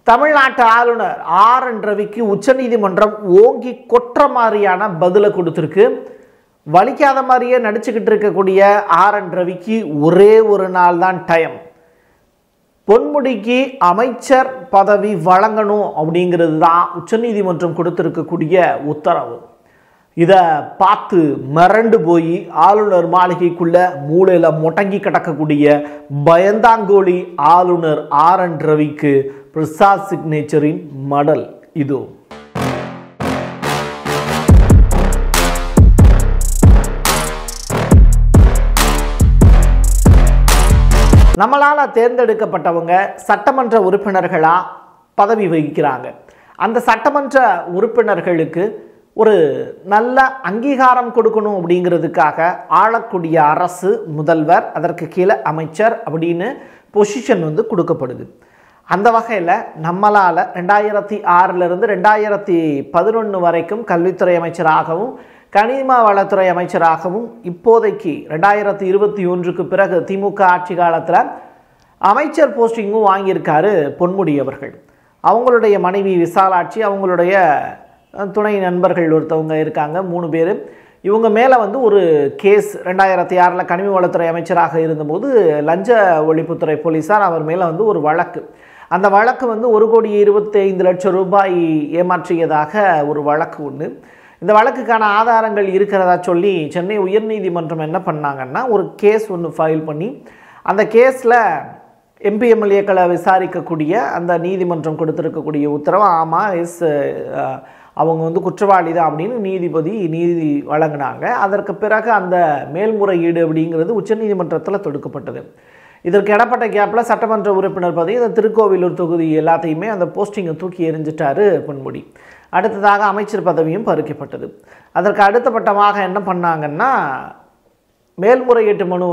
தமிழ்நாட்டு ஆளுநர் R N ரவிக்கு உச்சநீதிமன்றம் ஓங்கி கொற்ற மாதிரியான பதிலை கொடுத்துருக்கு. வலிக்காத மாதிரியே நடிச்சுக்கிட்டு இருக்கக்கூடிய ஆர் என் ரவிக்கு ஒரே ஒரு நாள் தான் டைம். பொன்முடிக்கு அமைச்சர் பதவி வழங்கணும் அப்படிங்கிறது தான் உச்சநீதிமன்றம் கொடுத்திருக்கக்கூடிய உத்தரவு. இதை பார்த்து மிரண்டு போய் ஆளுநர் மாளிகைக்குள்ள மூளையில முடங்கி கிடக்கக்கூடிய பயந்தாங்கோலி ஆளுநர் ஆர் என் ரவிக்கு பிரசாத் சிக்னேச்சரின் மடல் இதோ. நம்மளால தேர்ந்தெடுக்கப்பட்டவங்க சட்டமன்ற உறுப்பினர்களா பதவி வகிக்கிறாங்க. அந்த சட்டமன்ற உறுப்பினர்களுக்கு ஒரு நல்ல அங்கீகாரம் கொடுக்கணும் அப்படிங்கிறதுக்காக ஆளக்கூடிய அரசு, முதல்வர், அதற்கு கீழே அமைச்சர் அப்படின்னு பொசிஷன் கொடுக்கப்படுது. அந்த வகையில் நம்மளால் 2006 2011 வரைக்கும் கல்வித்துறை அமைச்சராகவும் கனிம வளத்துறை அமைச்சராகவும் இப்போதைக்கு 2021க்கு பிறகு திமுக ஆட்சி காலத்தில் அமைச்சர் போஸ்டிங்கும் வாங்கியிருக்காரு பொன்முடி அவர்கள். அவங்களுடைய மனைவி விசாலாட்சி, அவங்களுடைய துணை நண்பர்கள் ஒருத்தவங்க இருக்காங்க, 3 பேர். இவங்க மேலே ஒரு கேஸ் 2006 கனிம வளத்துறை அமைச்சராக இருந்தபோது லஞ்ச ஒழிப்புத்துறை போலீஸார் அவர் மேலே ஒரு வழக்கு. அந்த வழக்கு 1,25,00,000 ரூபாய் ஏமாற்றியதாக ஒரு வழக்கு உண்டு. இந்த வழக்குக்கான ஆதாரங்கள் இருக்கிறதா சொல்லி சென்னை உயர்நீதிமன்றம் என்ன பண்ணாங்கன்னா ஒரு கேஸ் ஃபைல் பண்ணி அந்த கேஸில் எம்பி எம்எல்ஏக்களை விசாரிக்கக்கூடிய அந்த நீதிமன்றம் கொடுத்துருக்கக்கூடிய உத்தரவு ஆமாம் அவங்க குற்றவாளி தான் அப்படின்னு நீதி வழங்கினாங்க. அதற்கு பிறகு அந்த மேல்முறையீடு அப்படிங்கிறது உச்சநீதிமன்றத்தில் தொடுக்கப்பட்டது. இதற்கு இடப்பட்ட கேப்பில் சட்டமன்ற உறுப்பினர் பதவி, இந்த திருக்கோவிலூர் தொகுதி எல்லாத்தையுமே அந்த போஸ்டிங்கை தூக்கி எறிஞ்சிட்டாரு பொன்முடி. அடுத்ததாக அமைச்சர் பதவியும் பறிக்கப்பட்டது. அதற்கு அடுத்தபட்டமாக என்ன பண்ணாங்கன்னா மேல்முறையீட்டு மனு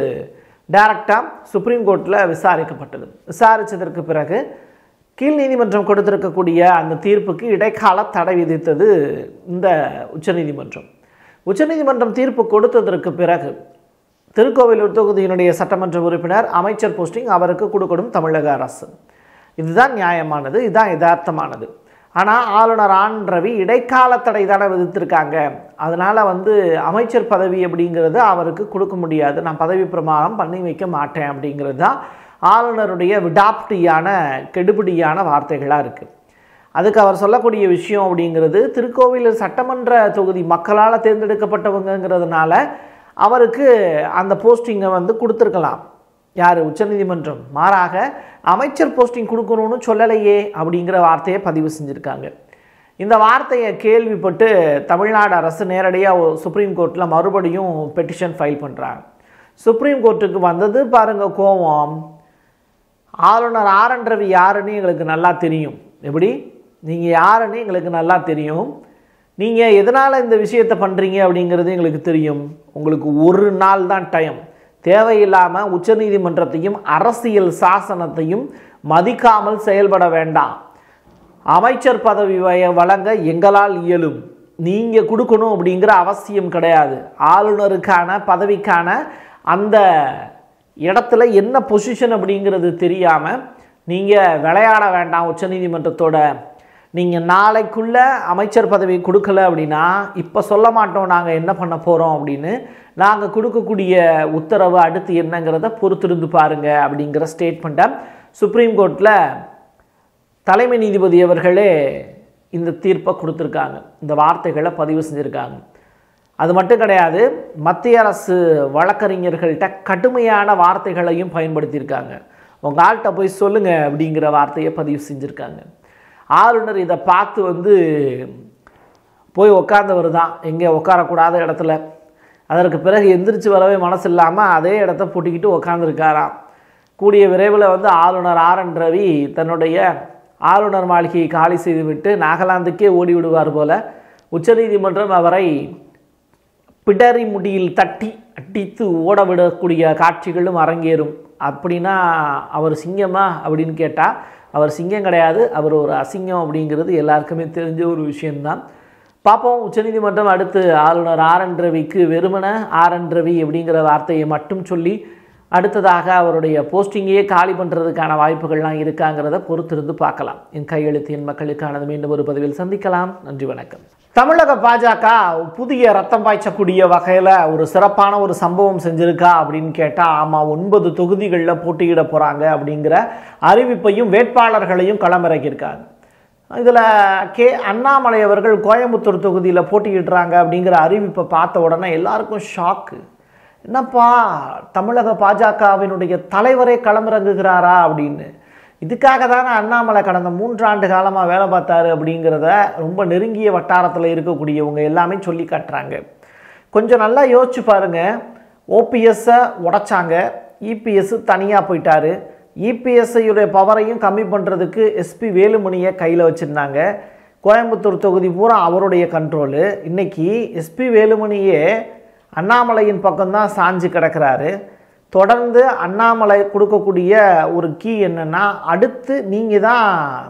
டைரக்டாக சுப்ரீம் கோர்ட்டில் விசாரிக்கப்பட்டது. விசாரித்ததற்கு பிறகு கீழ் நீதிமன்றம் கொடுத்திருக்கக்கூடிய அந்த தீர்ப்புக்கு இடைக்கால தடை விதித்தது இந்த உச்சநீதிமன்றம். உச்சநீதிமன்றம் தீர்ப்பு கொடுத்ததற்கு பிறகு திருக்கோவிலூர் தொகுதியினுடைய சட்டமன்ற உறுப்பினர் அமைச்சர் போஸ்டிங் அவருக்கு கொடுக்கணும் தமிழக அரசு. இதுதான் நியாயமானது, இதுதான் யதார்த்தமானது. ஆனால் ஆளுநர் ஆர் என் ரவி இடைக்கால தடை தானே விதித்திருக்காங்க. அதனால் அமைச்சர் பதவி அப்படிங்கிறது அவருக்கு கொடுக்க முடியாது, நான் பதவி பிரமாணம் பண்ணி வைக்க மாட்டேன் அப்படிங்கிறது தான் ஆளுநருடைய விடாப்டியான கெடுபிடியான வார்த்தைகளாக இருக்குது. அதுக்கு அவர் சொல்லக்கூடிய விஷயம் அப்படிங்கிறது திருக்கோவிலூர் சட்டமன்ற தொகுதி மக்களால் தேர்ந்தெடுக்கப்பட்டவங்கிறதுனால அவருக்கு அந்த போஸ்டிங்கை கொடுத்துருக்கலாம். யார்? உச்சநீதிமன்றம். மாறாக அமைச்சர் போஸ்டிங் கொடுக்கணும்னு சொல்லலையே அப்படிங்கிற வார்த்தையை பதிவு செஞ்சுருக்காங்க. இந்த வார்த்தையை கேள்விப்பட்டு தமிழ்நாடு அரசு நேரடியாக சுப்ரீம் கோர்ட்டில் மறுபடியும் பெட்டிஷன் ஃபைல் பண்ணுறாங்க. சுப்ரீம் கோர்ட்டுக்கு வந்தது பாருங்கள் கோவம். ஆளுநர் ஆர் என் ரவி யாருன்னு எங்களுக்கு நல்லா தெரியும். எப்படி? நீங்கள் யாருன்னு எங்களுக்கு நல்லா தெரியும். நீங்கள் எதனால் இந்த விஷயத்தை பண்ணுறீங்க அப்படிங்கிறது எங்களுக்கு தெரியும். உங்களுக்கு ஒரு நாள் தான் டைம். தேவையில்லாமல் உச்சநீதிமன்றத்தையும் அரசியல் சாசனத்தையும் மதிக்காமல் செயல்பட வேண்டாம். அமைச்சர் பதவி வழங்க எங்களால் இயலும், நீங்கள் கொடுக்கணும் அப்படிங்கிற அவசியம் கிடையாது. ஆளுநருக்கான பதவிக்கான அந்த இடத்துல என்ன பொசிஷன் அப்படிங்கிறது தெரியாமல் நீங்கள் விளையாட வேண்டாம் உச்சநீதிமன்றத்தோட. நீங்கள் நாளைக்குள்ளே அமைச்சர் பதவி கொடுக்கல அப்படின்னா இப்போ சொல்ல மாட்டோம் நாங்கள் என்ன பண்ண போகிறோம் அப்படின்னு. நாங்கள் கொடுக்கக்கூடிய உத்தரவு அடுத்து என்னங்கிறத பொறுத்திருந்து பாருங்கள் அப்படிங்கிற ஸ்டேட்மெண்ட்டை சுப்ரீம் கோர்ட்டில் தலைமை நீதிபதி அவர்களே இந்த தீர்ப்பை கொடுத்துருக்காங்க, இந்த வார்த்தைகளை பதிவு செஞ்சுருக்காங்க. அது மட்டும் கிடையாது, மத்திய அரசு வழக்கறிஞர்கள்ட்ட கடுமையான வார்த்தைகளையும் பயன்படுத்தியிருக்காங்க. உங்கள் ஆள்கிட்ட போய் சொல்லுங்கள் அப்படிங்கிற வார்த்தையை பதிவு செஞ்சுருக்காங்க. ஆளுநர் இதை பார்த்து போய் உட்கார்ந்தவர் தான் எங்கே உட்காரக்கூடாத இடத்துல. அதற்கு பிறகு எந்திரிச்சு வரவே மனசு இல்லாமல் அதே இடத்த பூட்டிக்கிட்டு உட்காந்துருக்காராம். கூடிய விரைவில் ஆளுநர் ஆர் என் ரவி தன்னுடைய ஆளுநர் மாளிகையை காலி செய்துவிட்டு நாகாலாந்துக்கே ஓடி விடுவார் போல. உச்சநீதிமன்றம் அவரை பிடரி முடியில் தட்டி அடித்து ஓட விடக்கூடிய காட்சிகளும் அரங்கேறும். அப்படின்னா அவர் சிங்கமா அப்படின்னு கேட்டால் அவர் சிங்கம் கிடையாது, அவர் ஒரு அசிங்கம் அப்படிங்கிறது எல்லாருக்குமே தெரிஞ்ச ஒரு விஷயம்தான். பார்ப்போம் உச்சநீதிமன்றம் அடுத்து ஆளுநர் ஆர் என் ரவிக்கு வெறுமன ஆர் என் ரவி அப்படிங்கிற வார்த்தையை மட்டும் சொல்லி அடுத்ததாக அவருடைய போஸ்டிங்கையே காலி பண்ணுறதுக்கான வாய்ப்புகள்லாம் இருக்காங்கிறத பொறுத்திருந்து பார்க்கலாம். என் கையெழுத்து என் மக்களுக்கானது. மீண்டும் ஒரு பதிவில் சந்திக்கலாம். நன்றி, வணக்கம். தமிழக பாஜக புதிய ரத்தம் பாய்ச்சக்கூடிய வகையில் ஒரு சிறப்பான ஒரு சம்பவம் செஞ்சுருக்கா அப்படின்னு கேட்டால் ஆமாம், 9 தொகுதிகளில் போட்டியிட போகிறாங்க அப்படிங்கிற அறிவிப்பையும் வேட்பாளர்களையும் களமிறக்கியிருக்காங்க. இதில் அண்ணாமலை அவர்கள் கோயம்புத்தூர் தொகுதியில் போட்டியிடுறாங்க அப்படிங்கிற அறிவிப்பை பார்த்த உடனே எல்லாருக்கும் ஷாக்கு. என்னப்பா, தமிழக பாஜகவினுடைய தலைவரே களமிறங்குகிறாரா அப்படின்னு. இதுக்காக தானே அண்ணாமலை கடந்த 3 ஆண்டு காலமாக வேலை பார்த்தாரு அப்படிங்கிறத ரொம்ப நெருங்கிய வட்டாரத்தில் இருக்கக்கூடியவங்க எல்லாமே சொல்லி காட்டுறாங்க. கொஞ்சம் நல்லா யோசிச்சு பாருங்கள். ஓபிஎஸ்ஸை உடைச்சாங்க, இபிஎஸ் தனியாக போயிட்டார். இபிஎஸ்ஐயுடைய பவரையும் கம்மி பண்ணுறதுக்கு எஸ்பி வேலுமணியை கையில் வச்சுருந்தாங்க. கோயம்புத்தூர் தொகுதி பூரா அவருடைய கண்ட்ரோலு. இன்றைக்கி எஸ்பி வேலுமணியே அண்ணாமலையின் பக்கம்தான் சாஞ்சு கிடக்கிறாரு. தொடர்ந்து அண்ணாமலை கொடுக்கக்கூடிய ஒரு கீ என்னென்னா, அடுத்து நீங்கள் தான்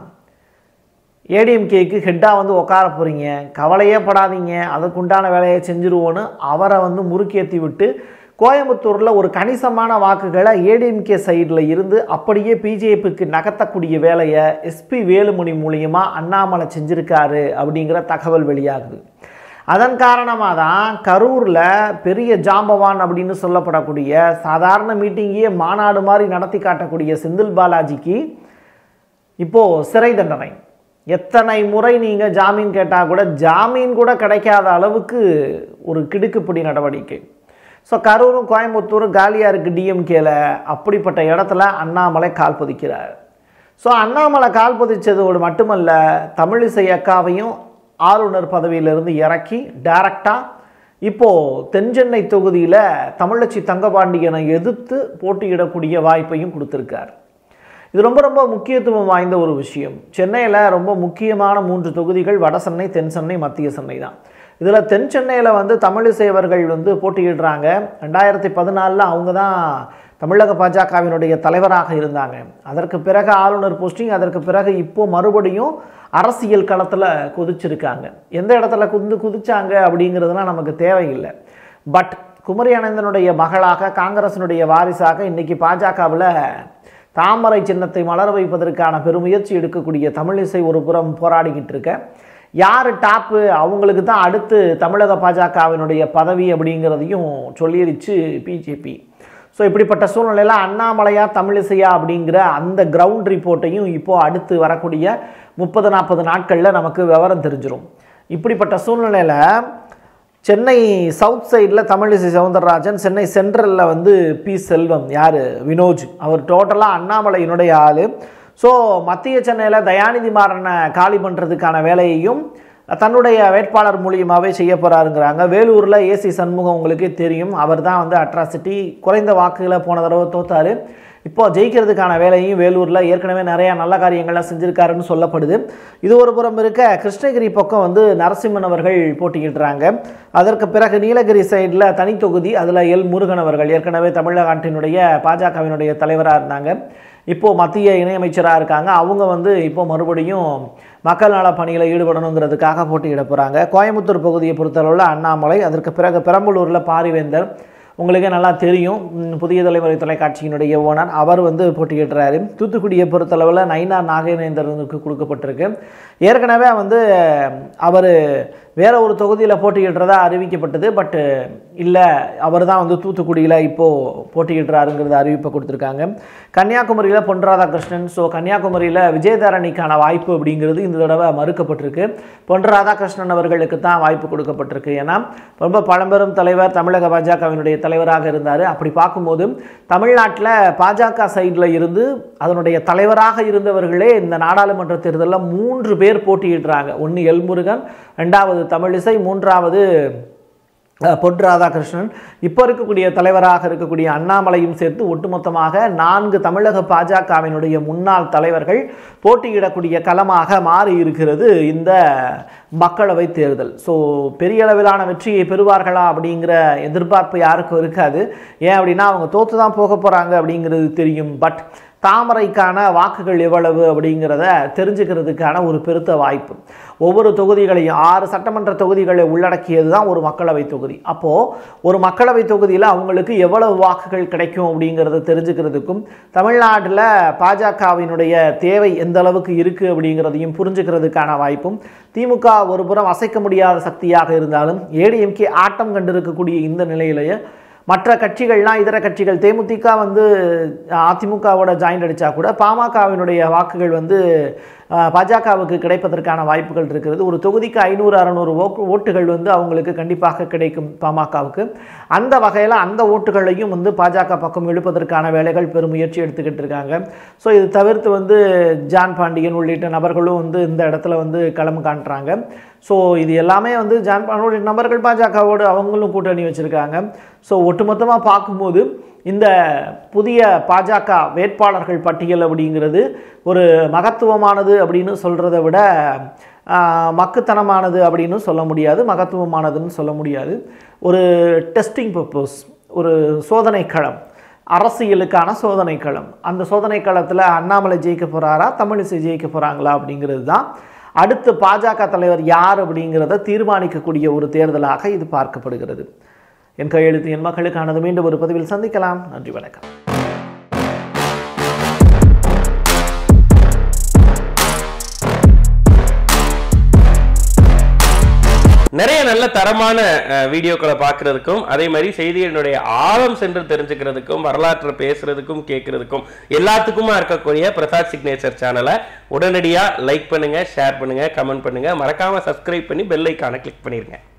ஏடிஎம்கேக்கு ஹெட்டாக வந்து உட்கார போகிறீங்க, கவலையே படாதீங்க, அதுக்குண்டான வேலையை செஞ்சுருவோன்னு அவரை வந்து முறுக்கேற்றி விட்டு கோயம்புத்தூரில் ஒரு கணிசமான வாக்குகளை ஏடிஎம்கே சைடில் இருந்து அப்படியே பிஜேபிக்கு நகர்த்தக்கூடிய வேலையை எஸ்பி வேலுமணி மூலியமாக அண்ணாமலை செஞ்சுருக்காரு அப்படிங்கிற தகவல் வெளியாகுது. அதன் காரணமாக தான் கரூரில் பெரிய ஜாம்பவான் அப்படின்னு சொல்லப்படக்கூடிய சாதாரண மீட்டிங்கையே மாநாடு மாதிரி நடத்தி காட்டக்கூடிய செந்தில் பாலாஜிக்கு இப்போது சிறை தண்டனை. எத்தனை முறை நீங்கள் ஜாமீன் கேட்டால் கூட ஜாமீன் கூட கிடைக்காத அளவுக்கு ஒரு கிடுக்குப்பிடி நடவடிக்கை. ஸோ கரூரும் கோயம்புத்தூரும் காலியாக இருக்குது டிஎம்கேல. அப்படிப்பட்ட இடத்துல அண்ணாமலை கால் பதிக்கிறார். ஸோ அண்ணாமலை கால் பதிச்சதோடு மட்டுமல்ல, தமிழிசை அக்காவையும் ஆளுநர் பதவியிலிருந்து இறக்கி டைரக்டாக இப்போது தென்சென்னை தொகுதியில் தமிழச்சி தங்கபாண்டியனை எதிர்த்து போட்டியிடக்கூடிய வாய்ப்பையும் கொடுத்துருக்கார். இது ரொம்ப ரொம்ப முக்கியத்துவம் வாய்ந்த ஒரு விஷயம். சென்னையில் ரொம்ப முக்கியமான 3 தொகுதிகள் வட சென்னை, தென் சென்னை, மத்திய சென்னை தான். இதில் தென் சென்னையில் வந்து தமிழிசை அவர்கள் வந்து போட்டியிடுறாங்க. 2014 அவங்க தான் தமிழக பாஜகவினுடைய தலைவராக இருந்தாங்க. அதற்கு பிறகு ஆளுநர் போஸ்டிங், அதற்கு பிறகு இப்போது மறுபடியும் அரசியல் களத்தில் குதிச்சிருக்காங்க. எந்த இடத்துல குதிச்சாங்க அப்படிங்கிறதுலாம் நமக்கு தேவையில்லை. பட் குமரி அனந்தனுடைய மகளாக, காங்கிரஸினுடைய வாரிசாக இன்றைக்கி பாஜகவில் தாமரை சின்னத்தை மலர வைப்பதற்கான பெருமுயற்சி எடுக்கக்கூடிய தமிழிசை ஒரு புறம் போராடிக்கிட்டு இருக்க, யார் டாப்பு அவங்களுக்கு தான் அடுத்து தமிழக பாஜகவினுடைய பதவி அப்படிங்கிறதையும் சொல்லிடுச்சு பிஜேபி. ஸோ இப்படிப்பட்ட சூழ்நிலையில் அண்ணாமலையா தமிழிசையா அப்படிங்கிற அந்த கிரவுண்ட் ரிப்போர்ட்டையும் இப்போது அடுத்து வரக்கூடிய 30-40 நாட்களில் நமக்கு விவரம் தெரிஞ்சிடும். இப்படிப்பட்ட சூழ்நிலையில் சென்னை சவுத் சைடில் தமிழிசை சவுந்தரராஜன், சென்னை சென்ட்ரலில் வந்து பி செல்வம், யார் வினோஜ், அவர் டோட்டலாக அண்ணாமலையினுடைய ஆள். ஸோ மத்திய சென்னையில் தயாநிதி மாறனை காலி பண்ணுறதுக்கான வேலையையும் தன்னுடைய வேட்பாளர் மூலியமாகவே செய்ய போகிறாருங்கிறாங்க. வேலூரில் ஏசி சண்முகம் உங்களுக்கே தெரியும், அவர் தான் வந்து அட்ராசிட்டி, குறைந்த வாக்குகளை போன தடவை தோத்தார். இப்போது ஜெயிக்கிறதுக்கான வேலையும் வேலூரில் ஏற்கனவே நிறையா நல்ல காரியங்கள்லாம் செஞ்சுருக்காருன்னு சொல்லப்படுது. இது ஒரு புறம் இருக்க, கிருஷ்ணகிரி பக்கம் வந்து நரசிம்மன் அவர்கள் போட்டியிடுறாங்க. அதற்கு பிறகு நீலகிரி சைடில் தனி தொகுதி, அதில் எல் முருகன் அவர்கள் ஏற்கனவே தமிழ்நாட்டினுடைய பாஜகவினுடைய தலைவராக இருந்தாங்க, இப்போது மத்திய இணையமைச்சராக இருக்காங்க. அவங்க வந்து இப்போது மறுபடியும் மக்கள் நல பணியில் ஈடுபடணுங்கிறதுக்காக போட்டியிட போகிறாங்க. கோயம்புத்தூர் பகுதியை பொறுத்தளவில் அண்ணாமலை, அதற்கு பிறகு பெரம்பலூரில் பாரிவேந்தர், உங்களுக்கே நல்லா தெரியும், புதிய தலைமுறை தொலைக்காட்சியினுடைய ஓனர், அவர் வந்து போட்டியிடுறாரு. தூத்துக்குடியை பொறுத்தளவில் நயினார் நாகேந்திரனுக்கு கொடுக்கப்பட்டிருக்கு. ஏற்கனவே வந்து அவர் வேறு ஒரு தொகுதியில் போட்டியிடுறதா அறிவிக்கப்பட்டது. பட் இல்லை, அவர் தான் வந்து தூத்துக்குடியில் இப்போது போட்டியிடுறாருங்கிறத அறிவிப்பை கொடுத்துருக்காங்க. கன்னியாகுமரியில் பொன் ராதாகிருஷ்ணன், ஸோ கன்னியாகுமரியில் விஜயதாரணிக்கான வாய்ப்பு அப்படிங்கிறது இந்த தடவை மறுக்கப்பட்டிருக்கு. பொன் ராதாகிருஷ்ணன் அவர்களுக்கு தான் வாய்ப்பு கொடுக்கப்பட்டிருக்கு. ஏன்னா ரொம்ப பழம்பெரும் தலைவர், தமிழக பாஜகவினுடைய தலைவராக இருந்தார். அப்படி பார்க்கும்போது தமிழ்நாட்டில் பாஜக சைடில் இருந்து அதனுடைய தலைவராக இருந்தவர்களே இந்த நாடாளுமன்ற தேர்தலில் 3 பேர் போட்டியிடுறாங்க. ஒன்று எல் முருகன், 2வது தமிழிசை, 3வது பொன் ராதாகிருஷ்ணன். இப்போ இருக்கக்கூடிய தலைவராக இருக்கக்கூடிய அண்ணாமலையும் சேர்த்து ஒட்டுமொத்தமாக 4 தமிழக பாஜகவினுடைய முன்னாள் தலைவர்கள் போட்டியிடக்கூடிய களமாக மாறி இருக்கிறது இந்த மக்களவை தேர்தல். ஸோ பெரிய அளவிலான வெற்றியை பெறுவார்களா அப்படிங்கிற எதிர்பார்ப்பு யாருக்கும் இருக்காது. ஏன் அப்படின்னா அவங்க தோற்று தான் போக போகிறாங்க அப்படிங்கிறது தெரியும். பட் தாமரைக்கான வாக்குகள் எவ்வளவு அப்படிங்கிறத தெரிஞ்சுக்கிறதுக்கான ஒரு பெருத்த வாய்ப்பு. ஒவ்வொரு தொகுதிகளையும் 6 சட்டமன்ற தொகுதிகளை உள்ளடக்கியது தான் ஒரு மக்களவை தொகுதி. அப்போது ஒரு மக்களவை தொகுதியில் அவங்களுக்கு எவ்வளவு வாக்குகள் கிடைக்கும் அப்படிங்கிறத தெரிஞ்சுக்கிறதுக்கும் தமிழ்நாட்டில் பாஜகவினுடைய தேவை எந்த அளவுக்கு இருக்குது அப்படிங்கிறதையும் புரிஞ்சுக்கிறதுக்கான வாய்ப்பும், திமுக ஒரு புறம் அசைக்க முடியாத சக்தியாக இருந்தாலும் ஏடிஎம்கே ஆட்டம் கண்டிருக்கக்கூடிய இந்த நிலையிலேயே மற்ற கட்சிகள்லாம் இதர கட்சிகள் தேமுதிக அதிமுகவோட ஜாயிண்ட் அடித்தா கூட பாமகவினுடைய வாக்குகள் பாஜகவுக்கு கிடைப்பதற்கான வாய்ப்புகள் இருக்கிறது. ஒரு தொகுதிக்கு 500-600 ஓட்டுகள் அவங்களுக்கு கண்டிப்பாக கிடைக்கும் பாமகவுக்கு. அந்த வகையில் அந்த ஓட்டுகளையும் பாஜக பக்கம் இழுப்பதற்கான வேலைகள் பெரும் முயற்சி எடுத்துக்கிட்டு இருக்காங்க. ஸோ இது தவிர்த்து ஜான் பாண்டியன் உள்ளிட்ட நபர்களும் இந்த இடத்துல களம் காட்டுறாங்க. ஸோ இது எல்லாமே ஜான் பாண்டியன் நபர்கள் பாஜகவோடு அவங்களும் கூட்டணி வச்சுருக்காங்க. ஸோ ஒட்டுமொத்தமாக பார்க்கும்போது இந்த புதிய பாஜக வேட்பாளர்கள் பட்டியல் அப்படிங்கிறது ஒரு மகத்துவமானது அப்படின்னு சொல்கிறத விட மக்குத்தனமானது அப்படின்னு சொல்ல முடியாது, மகத்துவமானதுன்னு சொல்ல முடியாது. ஒரு டெஸ்டிங் பர்பஸ், ஒரு சோதனை களம், அரசியலுக்கான சோதனை களம். அந்த சோதனை களத்தில் அண்ணாமலை ஜெயிக்க போகிறாரா, தமிழிசை ஜெயிக்க போகிறாங்களா அப்படிங்கிறது தான் அடுத்து பாஜக தலைவர் யார் அப்படிங்கிறத தீர்மானிக்கக்கூடிய ஒரு தேர்தலாக இது பார்க்கப்படுகிறது. என் கையெழுத்து என் மக்களுக்கானது. மீண்டும் ஒரு பதிவில் சந்திக்கலாம். நன்றி, வணக்கம். நிறைய நல்ல தரமான வீடியோக்களை பார்க்கறதுக்கும், அதே மாதிரி செய்திகளுடைய ஆழம் சென்று தெரிஞ்சுக்கிறதுக்கும், வரலாற்றை பேசுறதுக்கும் கேட்கறதுக்கும் எல்லாத்துக்குமா இருக்கக்கூடிய பிரசாத் சிக்னேச்சர் சேனலை உடனடியாக லைக் பண்ணுங்க, ஷேர் பண்ணுங்க, கமெண்ட் பண்ணுங்க, மறக்காம சப்ஸ்கிரைப் பண்ணி பெல் ஐகானை கிளிக் பண்ணிருங்க.